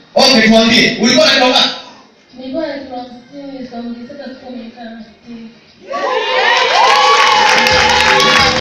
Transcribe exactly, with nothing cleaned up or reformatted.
Okay, tuambie, ulikuwa na kilo ngapi? Nilikuwa na kilo hamsini, nikaongezeka siku nikaa hamsini.